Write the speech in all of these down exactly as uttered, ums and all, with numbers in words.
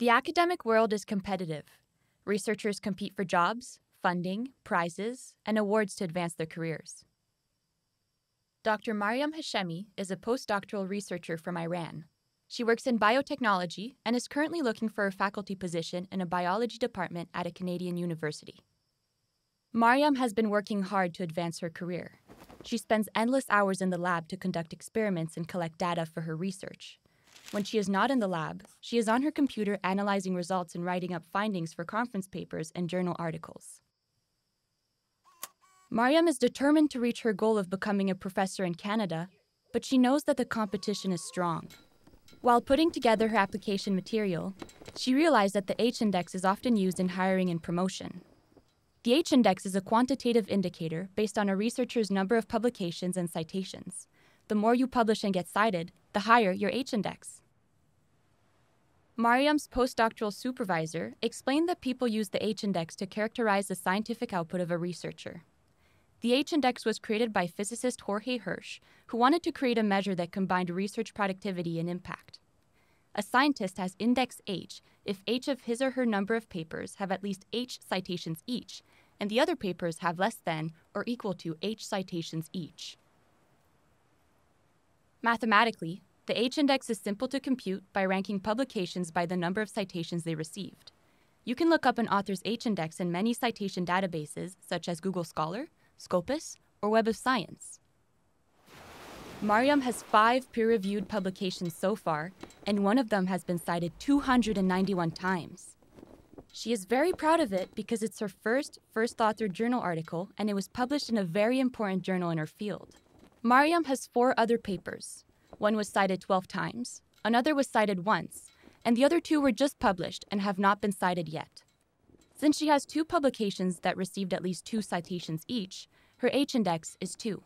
The academic world is competitive. Researchers compete for jobs, funding, prizes, and awards to advance their careers. Doctor Mariam Hashemi is a postdoctoral researcher from Iran. She works in biotechnology and is currently looking for a faculty position in a biology department at a Canadian university. Mariam has been working hard to advance her career. She spends endless hours in the lab to conduct experiments and collect data for her research. When she is not in the lab, she is on her computer analyzing results and writing up findings for conference papers and journal articles. Mariam is determined to reach her goal of becoming a professor in Canada, but she knows that the competition is strong. While putting together her application material, she realized that the H-index is often used in hiring and promotion. The H-index is a quantitative indicator based on a researcher's number of publications and citations. The more you publish and get cited, the higher your H-index. Mariam's postdoctoral supervisor explained that people use the H-index to characterize the scientific output of a researcher. The H-index was created by physicist Jorge Hirsch, who wanted to create a measure that combined research productivity and impact. A scientist has index H if H of his or her number of papers have at least H citations each, and the other papers have less than or equal to H citations each. Mathematically, the H-index is simple to compute by ranking publications by the number of citations they received. You can look up an author's H-index in many citation databases such as Google Scholar, Scopus, or Web of Science. Mariam has five peer-reviewed publications so far, and one of them has been cited two hundred ninety-one times. She is very proud of it because it's her first first-authored journal article, and it was published in a very important journal in her field. Mariam has four other papers. One was cited twelve times, another was cited once, and the other two were just published and have not been cited yet. Since she has two publications that received at least two citations each, her H-index is two.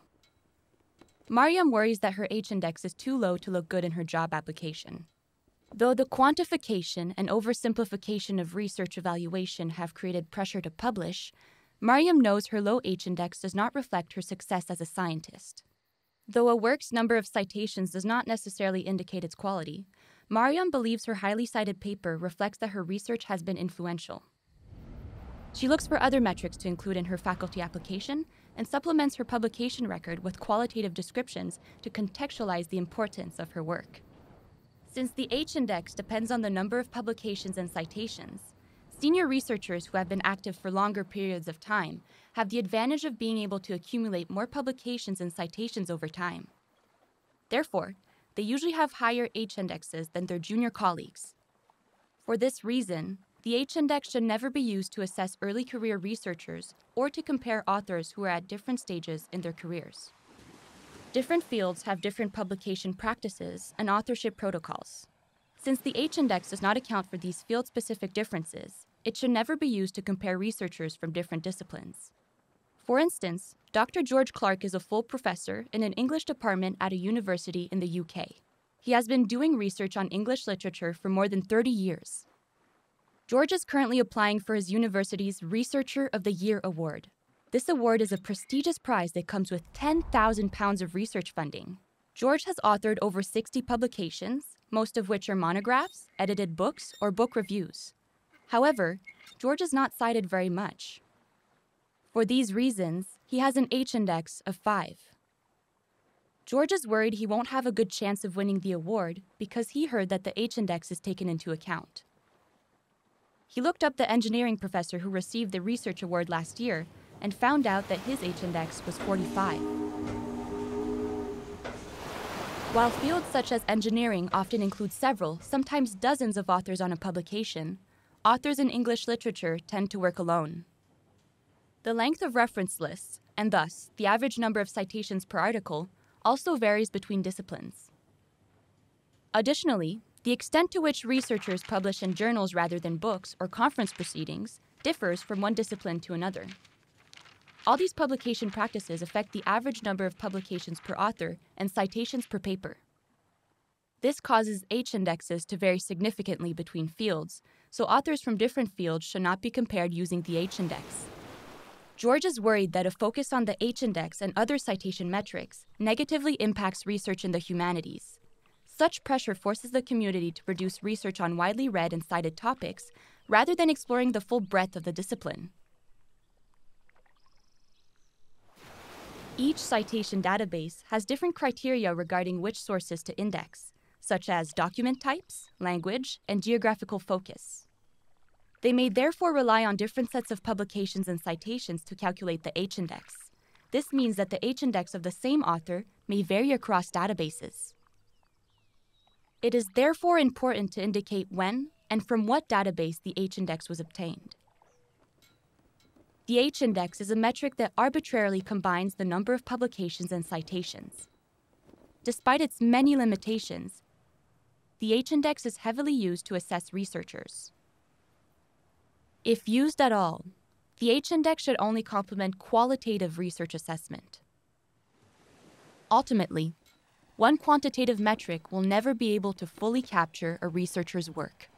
Mariam worries that her H-index is too low to look good in her job application. Though the quantification and oversimplification of research evaluation have created pressure to publish, Mariam knows her low H-index does not reflect her success as a scientist. Though a work's number of citations does not necessarily indicate its quality, Mariam believes her highly cited paper reflects that her research has been influential. She looks for other metrics to include in her faculty application and supplements her publication record with qualitative descriptions to contextualize the importance of her work. Since the H-index depends on the number of publications and citations, senior researchers who have been active for longer periods of time have the advantage of being able to accumulate more publications and citations over time. Therefore, they usually have higher H-indexes than their junior colleagues. For this reason, the H-index should never be used to assess early career researchers or to compare authors who are at different stages in their careers. Different fields have different publication practices and authorship protocols. Since the H-index does not account for these field-specific differences, it should never be used to compare researchers from different disciplines. For instance, Doctor George Clark is a full professor in an English department at a university in the U K. He has been doing research on English literature for more than thirty years. George is currently applying for his university's Researcher of the Year award. This award is a prestigious prize that comes with ten thousand pounds of research funding. George has authored over sixty publications, most of which are monographs, edited books, or book reviews. However, George is not cited very much. For these reasons, he has an H-index of five. George is worried he won't have a good chance of winning the award because he heard that the H-index is taken into account. He looked up the engineering professor who received the research award last year and found out that his H-index was forty-five. While fields such as engineering often include several, sometimes dozens of authors on a publication, authors in English literature tend to work alone. The length of reference lists, and thus the average number of citations per article, also varies between disciplines. Additionally, the extent to which researchers publish in journals rather than books or conference proceedings differs from one discipline to another. All these publication practices affect the average number of publications per author and citations per paper. This causes H-indexes to vary significantly between fields, so authors from different fields should not be compared using the H-index. George is worried that a focus on the H-index and other citation metrics negatively impacts research in the humanities. Such pressure forces the community to produce research on widely read and cited topics, rather than exploring the full breadth of the discipline. Each citation database has different criteria regarding which sources to index, such as document types, language, and geographical focus. They may therefore rely on different sets of publications and citations to calculate the H-index. This means that the H-index of the same author may vary across databases. It is therefore important to indicate when and from what database the H-index was obtained. The H-index is a metric that arbitrarily combines the number of publications and citations. Despite its many limitations, the H-index is heavily used to assess researchers. If used at all, the H-index should only complement qualitative research assessment. Ultimately, one quantitative metric will never be able to fully capture a researcher's work.